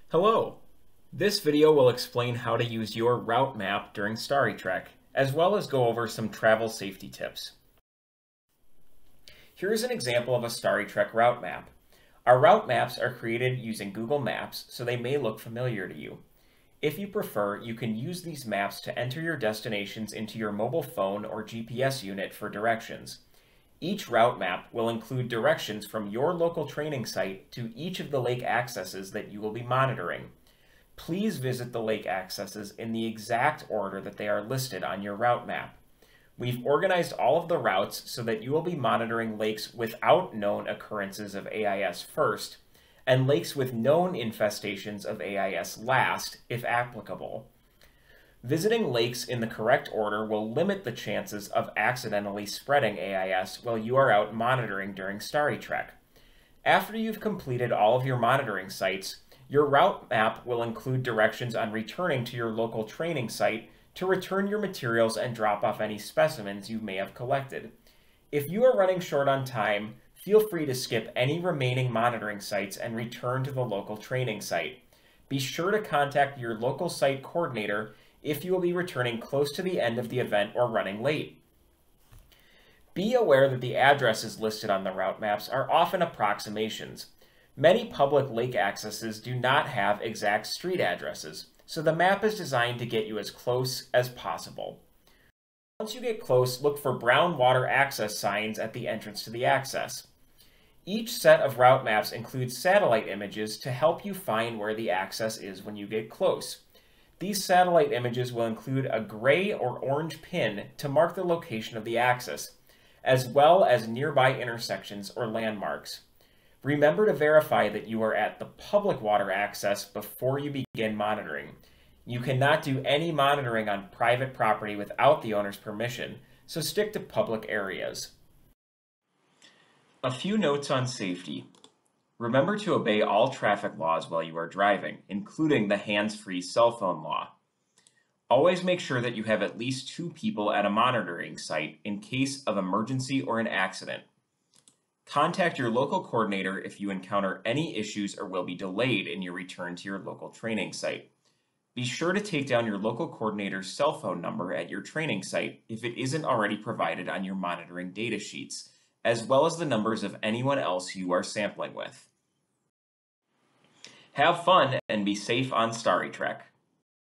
Hello! This video will explain how to use your route map during Starry Trek, as well as go over some travel safety tips. Here's an example of a Starry Trek route map. Our route maps are created using Google Maps, so they may look familiar to you. If you prefer, you can use these maps to enter your destinations into your mobile phone or GPS unit for directions. Each route map will include directions from your local training site to each of the lake accesses that you will be monitoring. Please visit the lake accesses in the exact order that they are listed on your route map. We've organized all of the routes so that you will be monitoring lakes without known occurrences of AIS first, and lakes with known infestations of AIS last, if applicable. Visiting lakes in the correct order will limit the chances of accidentally spreading AIS while you are out monitoring during Starry Trek. After you've completed all of your monitoring sites, your route map will include directions on returning to your local training site to return your materials and drop off any specimens you may have collected. If you are running short on time, feel free to skip any remaining monitoring sites and return to the local training site. Be sure to contact your local site coordinator if you will be returning close to the end of the event or running late. Be aware that the addresses listed on the route maps are often approximations. Many public lake accesses do not have exact street addresses, so the map is designed to get you as close as possible. Once you get close, look for brown water access signs at the entrance to the access. Each set of route maps includes satellite images to help you find where the access is when you get close. These satellite images will include a gray or orange pin to mark the location of the access, as well as nearby intersections or landmarks. Remember to verify that you are at the public water access before you begin monitoring. You cannot do any monitoring on private property without the owner's permission, so stick to public areas. A few notes on safety. Remember to obey all traffic laws while you are driving, including the hands-free cell phone law. Always make sure that you have at least 2 people at a monitoring site in case of emergency or an accident. Contact your local coordinator if you encounter any issues or will be delayed in your return to your local training site. Be sure to take down your local coordinator's cell phone number at your training site if it isn't already provided on your monitoring data sheets, as well as the numbers of anyone else you are sampling with. Have fun and be safe on Starry Trek.